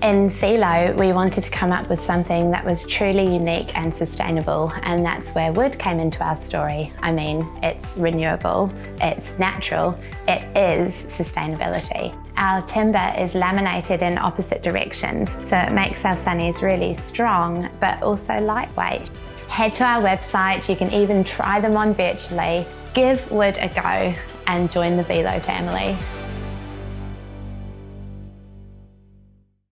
In Vilo, we wanted to come up with something that was truly unique and sustainable, and that's where wood came into our story. I mean, it's renewable, it's natural, it is sustainability. Our timber is laminated in opposite directions, so it makes our sunnies really strong, but also lightweight. Head to our website, you can even try them on virtually. Give wood a go and join the Vilo family.